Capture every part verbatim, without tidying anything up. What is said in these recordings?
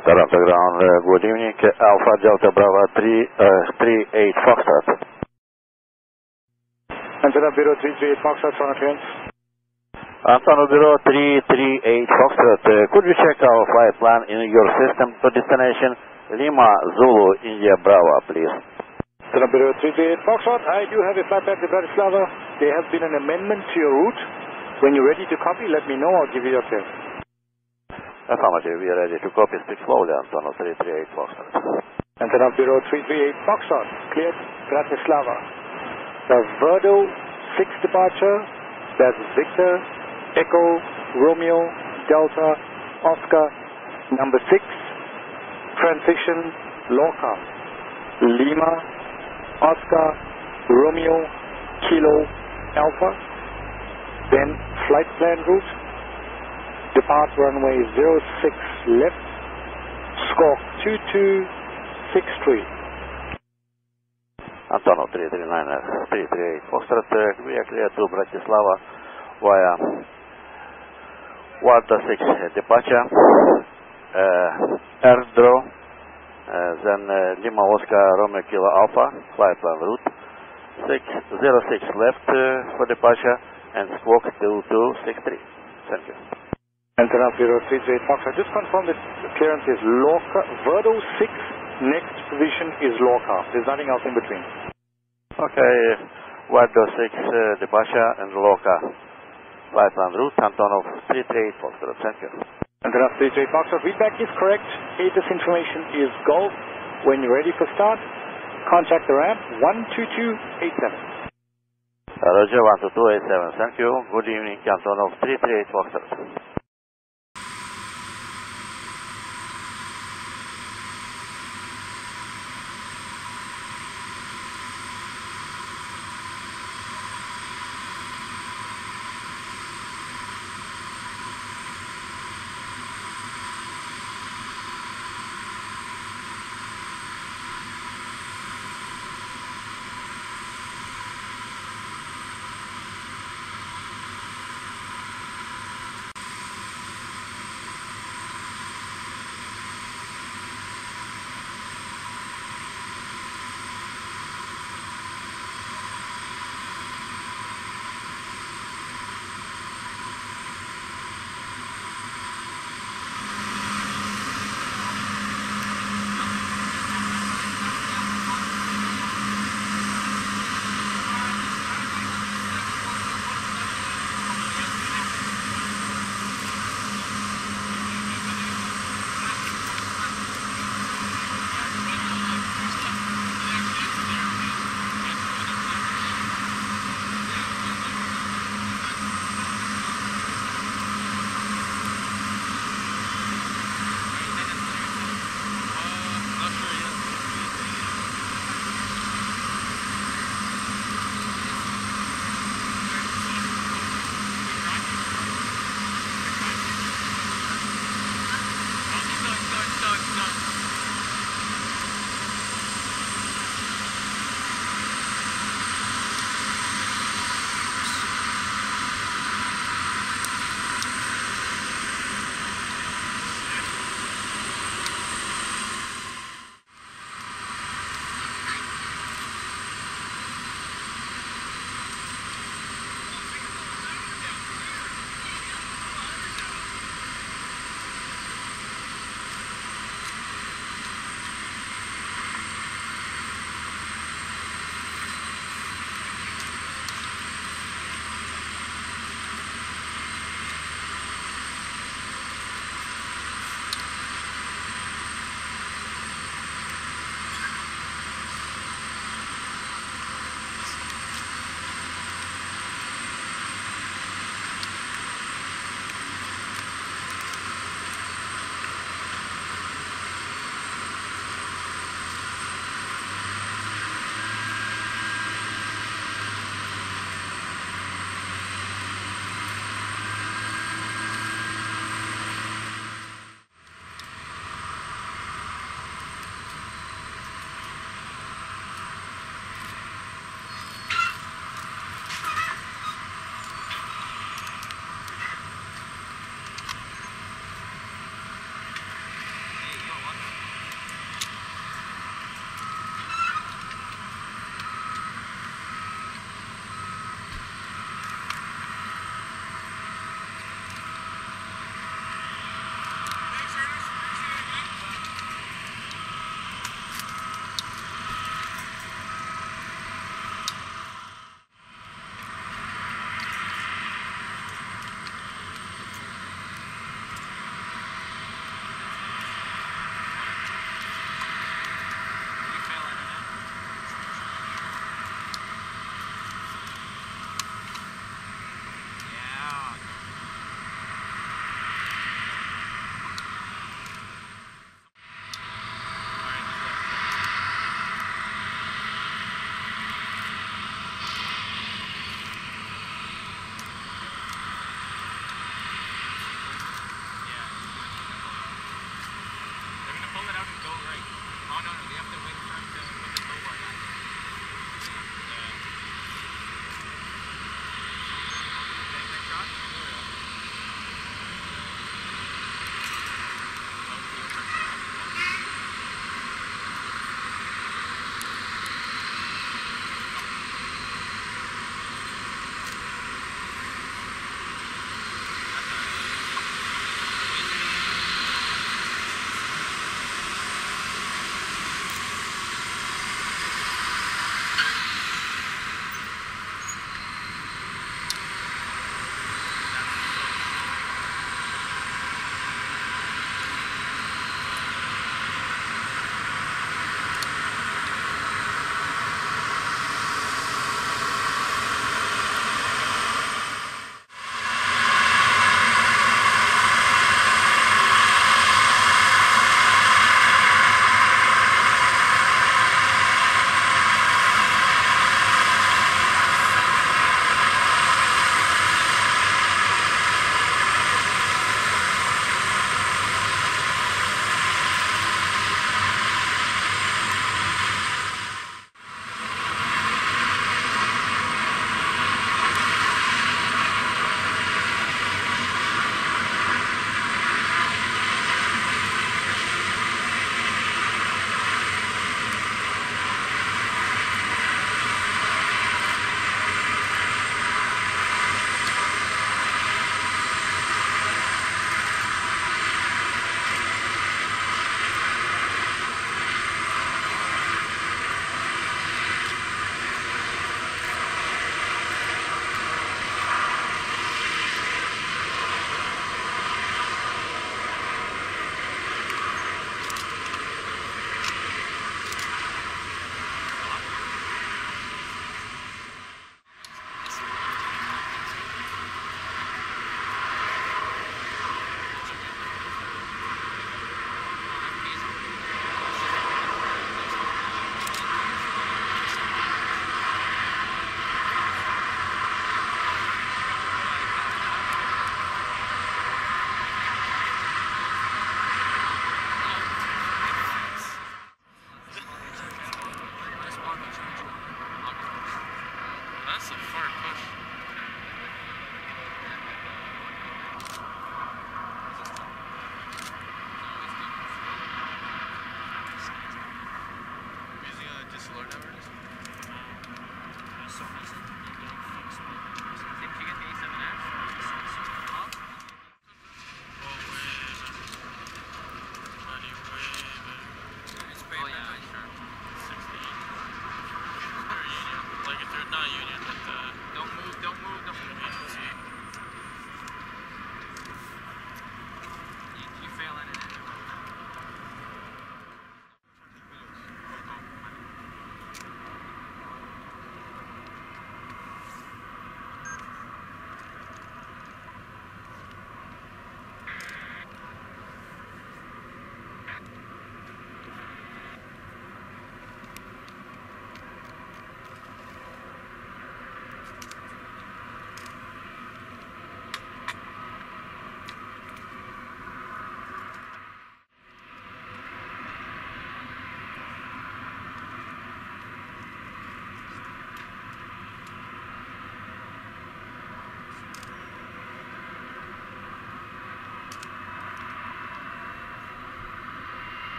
Toronto ground, uh, good evening, Alpha Delta Bravo three, uh, three eight Foxtrot. Antenna Bureau three three eight Foxtrot, front clearance. Antenna Bureau three three eight Foxtrot, uh, could you check our flight plan in your system to destination Lima Zulu India Bravo, please? Antenna Bureau three three eight Foxtrot, I do have a flight plan to Bratislava. There has been an amendment to your route. When you're ready to copy, let me know, I'll give you your clearance. Affirmative, we are ready to copy. Speak slowly, Antonov three three eight Foxtrot. Antenna Bureau three three eight Foxtrot, cleared Bratislava. The Verdo six departure, that's Victor, Echo, Romeo, Delta, Oscar, number six, transition, Lorca, Lima, Oscar, Romeo, Kilo, Alpha, then flight plan route, depart runway zero six left, squawk two two six three. Antonov three three nine, three three eight Foxtrot, uh, we are clear to Bratislava via Warta six departure, uh, Airdro, uh, then uh, Lima Oscar Romeo Kilo Alpha, flight plan route, six zero six left uh, for departure, and squawk two two six three. Thank you. Antenna Bureau three three eight Foxtrot, just confirm that the clearance is Lorca, Verdo six, next position is Lorca. There's nothing else in between. Okay, Verdo six uh, departure and Lorca. Flight plan route, Antonov three three eight Foxtrot. Thank you. Antenna three three eight Foxtrot, feedback is correct. A T I S information is Golf. When you're ready for start, contact the ramp one two two eight seven. Roger, one two two eight seven. Thank you. Good evening, Antonov three three eight Foxtrot.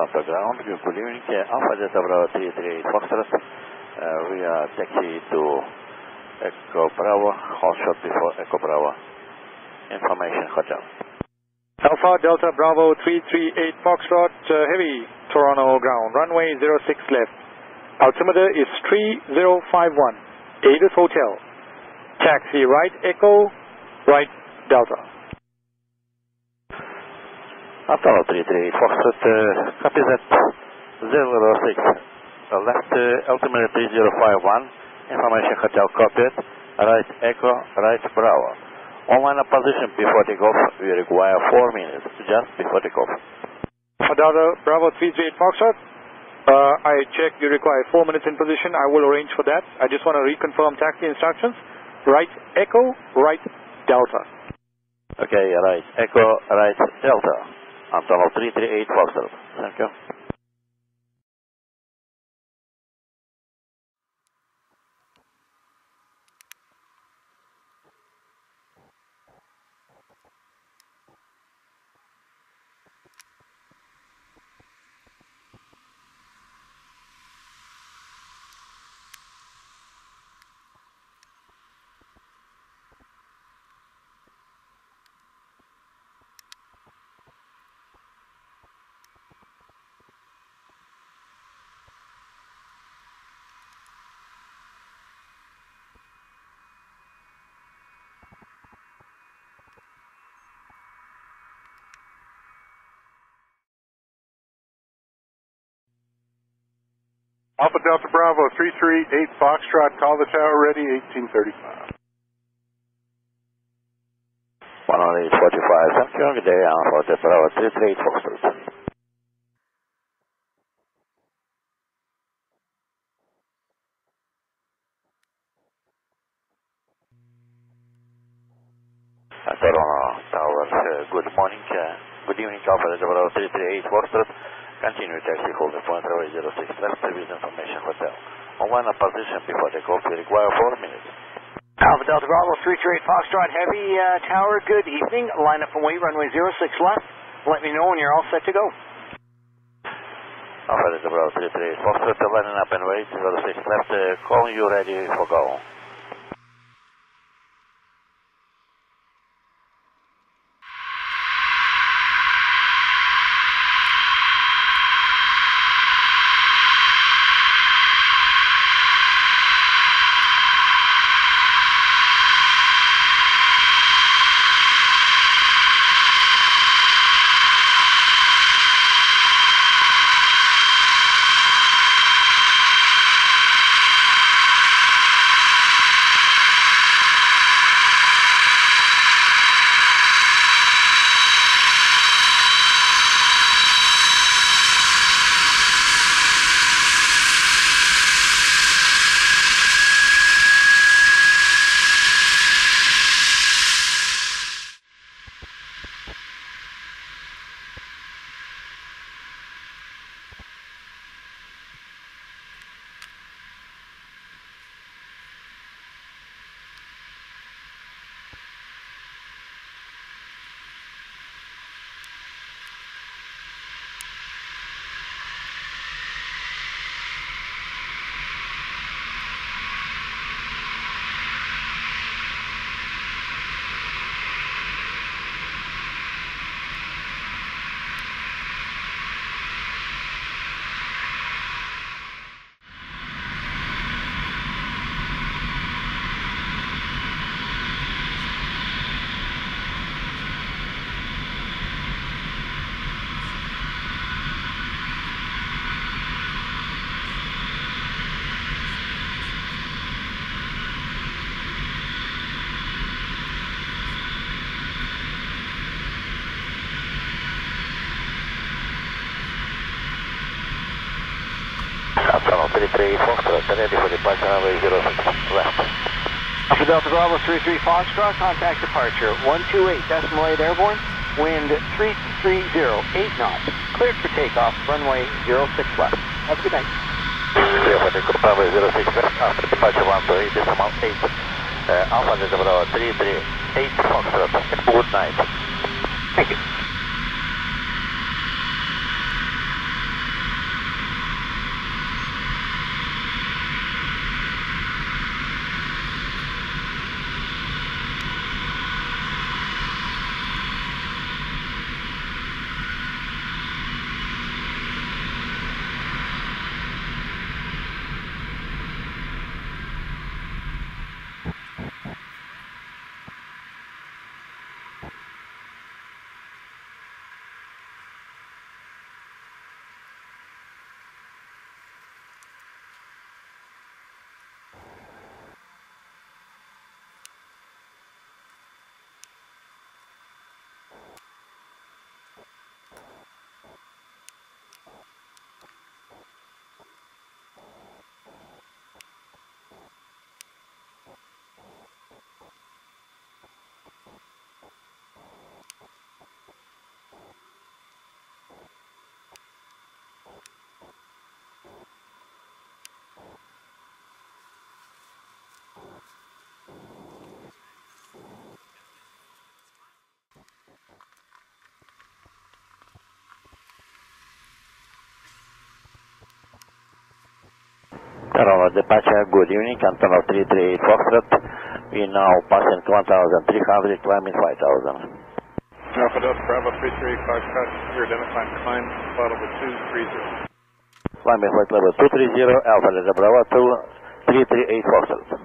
Delta ground. Good evening. Alpha Delta Bravo three three eight Foxtrot. Uh, we are taxi to Echo Bravo. Hold short before Echo Bravo. Information Hotel. Alpha Delta Bravo three three eight Foxtrot, uh, heavy, Toronto ground, runway zero six left. Altimeter is three zero five one, Aegis Hotel. Taxi right Echo, right Delta. Apollo three three eight Foxtrot, uh, copy that, zero six, uh, left uh, altimeter three zero five one, information Hotel copied, right Echo, right Bravo. Online position before takeoff, we require four minutes, just before takeoff. For Delta Bravo three three eight Foxtrot, uh, I checked you require four minutes in position. I will arrange for that. I just want to reconfirm taxi instructions. Right Echo, right Delta. Okay, right Echo, right Delta. Antonov three three eight Foxtrot. Thank you. Alpha Delta Bravo three three eight Foxtrot, call the tower ready, eighteen thirty-five. one oh eight forty-five, thank you. Good day, Alpha Delta Bravo three three eight Foxtrot. Toronto Tower, uh, good morning, uh, good evening, Alpha Delta Bravo three three eight Foxtrot. Continue taxi holding point runway zero six left with information Hotel. Online position before takeoff, we require four minutes. Alpha Delta Bravo three three eight Foxtrot, heavy uh, tower, good evening. Line up and wait, runway zero six left. Let me know when you're all set to go. Alpha Delta Bravo three three eight Foxtrot, lining up and wait, zero six left, uh, calling you ready for go. three three eight Foxtrot, ready for departure runway zero six left. Alpha Delta Bravo three three Foxtrot, contact departure one two eight decimal eight airborne, wind three three zero, eight knots, cleared for takeoff, runway zero six left. Have a good night. Clear for takeoff, runway zero six left, after departure one two eight decimal eight. Uh, Alpha Delta Bravo three three eight Foxtrot, good night. Thank you. Toronto departure, good evening, Antonov three three eight Foxtrot. We now passing one thousand three hundred, climbing five thousand. Alpha Delta Bravo three three eight Foxtrot, you're identifying climb, flight level two three zero. Climbing flight level two three zero, Alpha Delta Bravo two three three eight Foxtrot.